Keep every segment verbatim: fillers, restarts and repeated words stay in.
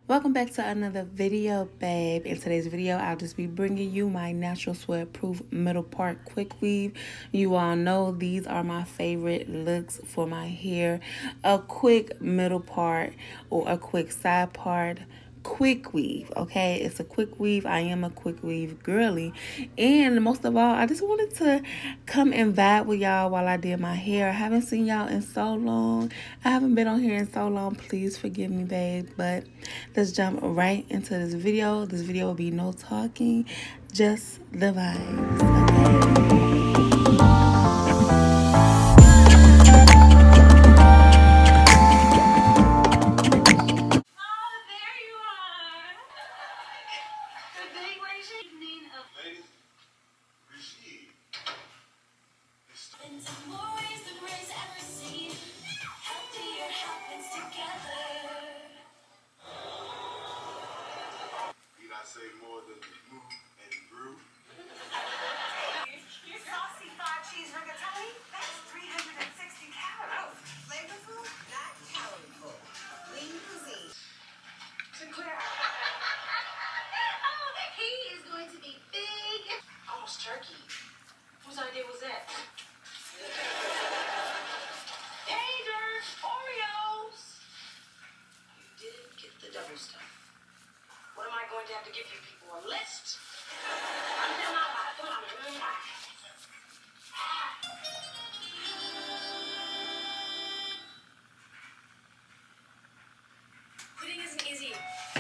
Welcome back to another video, babe. In today's video, I'll just be bringing you my natural sweat proof middle part quick weave. You all know these are my favorite looks for my hair. A quick middle part or a quick side part. Quick weave, okay? It's a quick weave. I am a quick weave girly. And most of all, I just wanted to come and vibe with y'all while I did my hair. I haven't seen y'all in so long. I haven't been on here in so long. Please forgive me, babe. But let's jump right into this video. This video will be no talking, just the vibes, okay? Say more than moo and brew. Your saucy five cheese rigatoni, that's three hundred sixty calories. Flavorful, not caloriful. Lean cuisine. Sinclair. Oh, he is going to be big. Almost turkey. Whose idea was that? Danger! Oreos! You didn't get the double stuff. What am I going to have to give you people? A list? Pudding isn't easy.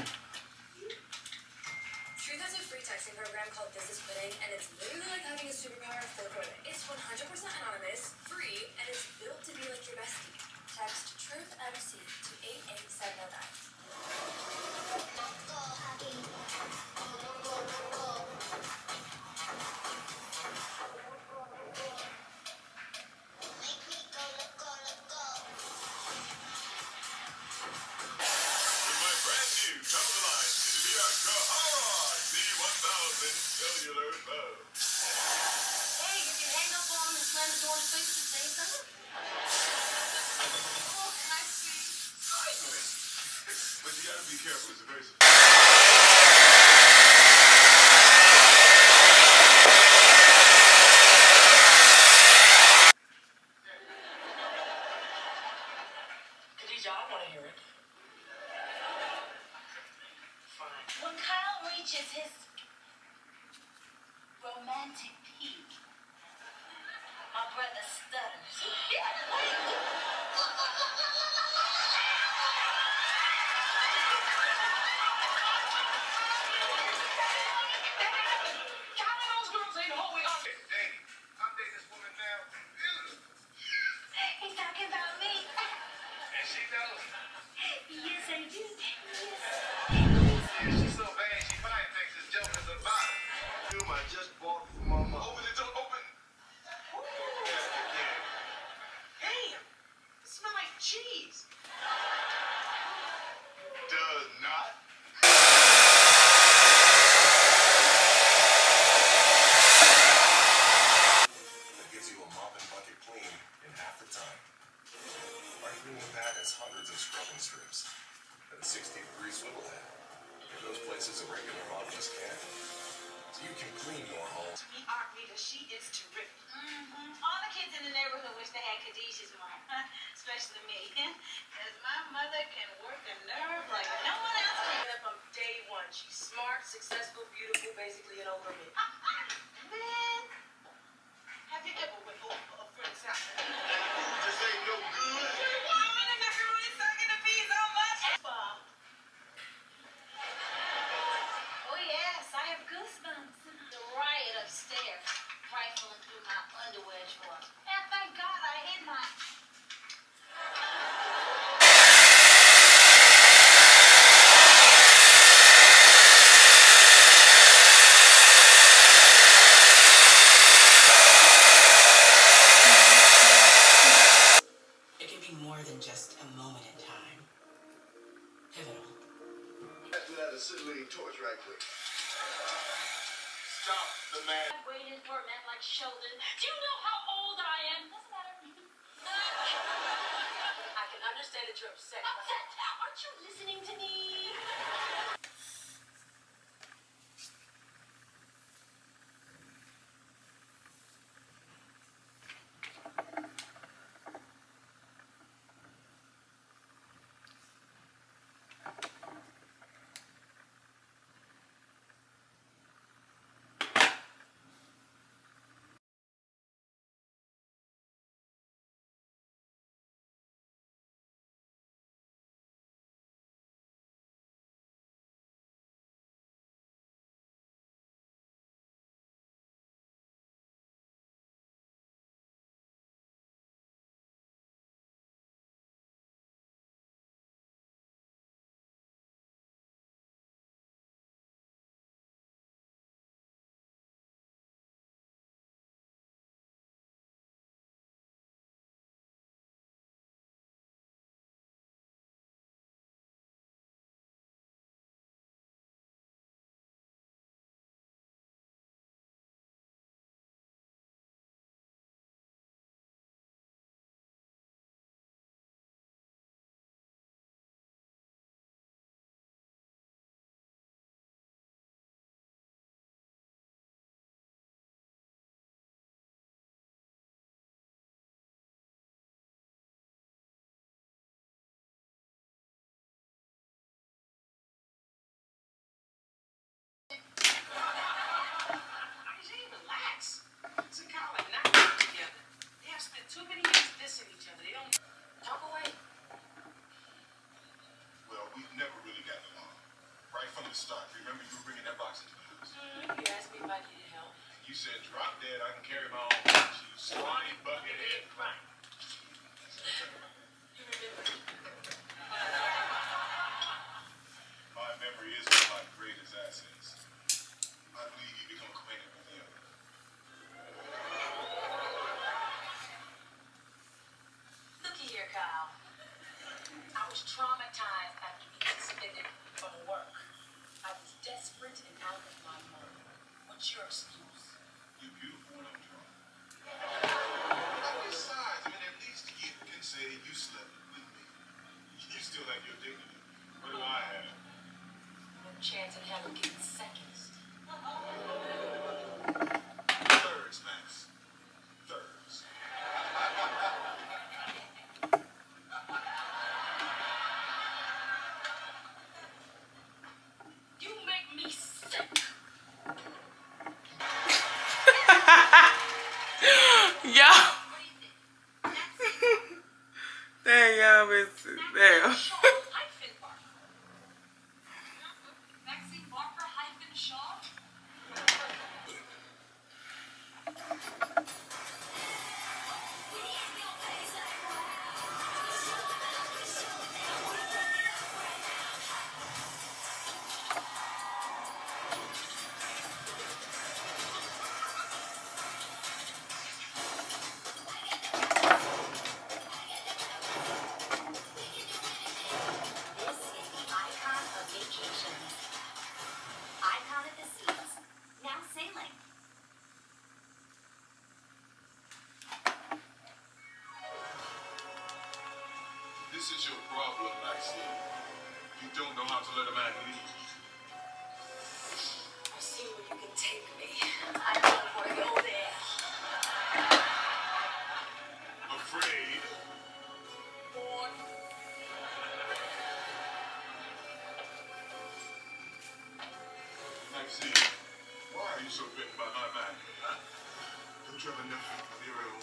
Truth has a free texting program called This Is Pudding, and it's literally like having a superpower for pudding. It's one hundred percent anonymous, free, and it's built to be like your bestie. Text Truth M C to eight eight seven oh nine. Cellular phone. Hey, you can hang up on them and slam the door in his face at the same time? Oh, can I see? Certainly. But you gotta be careful. It's a very... Khadija, I want to hear it. Fine. When Kyle reaches his romantic peak, my brother stutters. He's talking about me. And she knows. Yes, I do. Yes. Yeah, she's so bad, she probably thinks this joke is about it. Film I just bought for my mom. Open the door, open. Yeah, Damn! It smells like cheese. does not. That gives you a mop and bucket clean in half the time. Our cleaning pad has hundreds of scrubbing strips and a sixty degree swivel head. In those places a regular mop just can't. So you can clean your home. Me, Art Rita, she is terrific. Mm-hmm. All the kids in the neighborhood wish they had Khadijah's mom, especially me. Because my mother can work a nerve like no one else can. From day one, she's smart, successful, beautiful, basically an older me. Man, Have you ever went over a friend's house? This ain't no good. The macaroni sucking the peas so much. Bob. Oh yes, I have goosebumps. The riot upstairs, rifling through my underwear drawer. And thank God I hid mine. It can be more than just a moment in time. Pivotal. Let's do that acetylene torch right quick. Stop the man. I waited for a man like Sheldon. Do you know how old I am? Doesn't matter. I can understand that you're upset. Upset? Aren't you listening to me? memory is one of my greatest assets. I believe you become acquainted with him. Looky here, Kyle. I was traumatized after being suspended from work. I was desperate and out of my mind. What's your excuse? You're beautiful when I'm drunk. Besides, I mean, at least you can say you slept with me. You still have your dignity. What do I have? No chance in hell of getting seconds. Thirds, Max. Thirds. You make me sick. Yo. Damn, y'all been damn. Maxine Barker hyphen Shaw? This is the icon of vacations. Icon of the seas. Now sailing. This is your problem, Maxine. You don't know how to let a man lead. I see where you can take me. I don't want to go there. Afraid? Born. Maxine, why are you so bitten by my man? Huh? Don't you have enough of your own?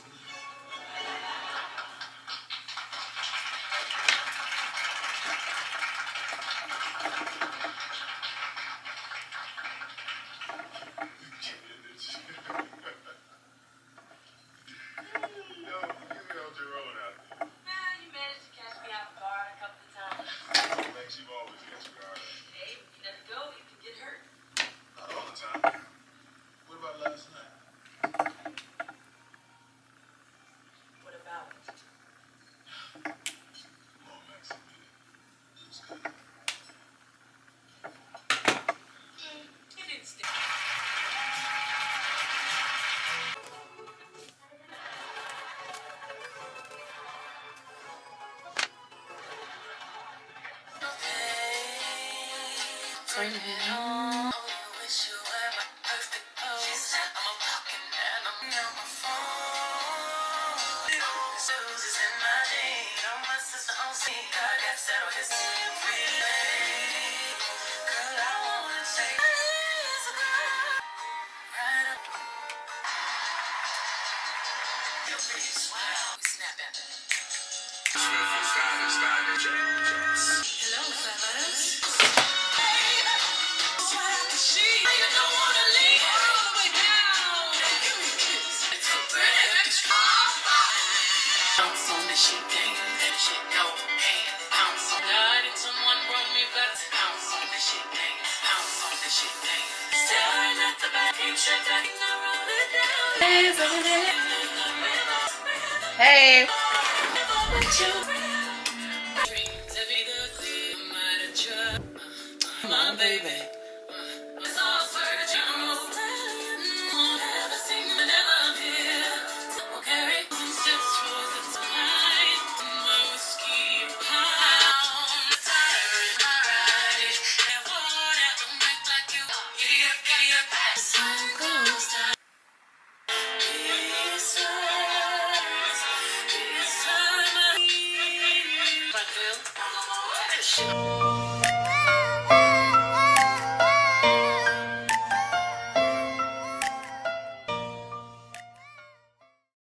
Yo, give me on your own out there. Nah, you managed to catch me off guard a couple of times. Max, you've always got your guard up. Hey, when you let it go, you can get hurt. Not all the time. What about last night? What about it? Come on, Max, admit it. It was good. It didn't stick. Bring it home. Hello, fellas. Bounce on the shit, dang, that shit go hand. Bounce on God and someone brought me back. Bounce on the shit, dang, bounce on the shit, dang. Staring at the back, ain't shut down, I roll it down. Hey. Dreams of either clear, might have tried. My baby. It's all search, I'm all never seen, but never appear. We'll carry some steps towards the tide. My whiskey pound. Tired, I ride it. And what I don't make like you. Giddy up, giddy up. Sun goes down. It's time I need. Like Bill. Shit.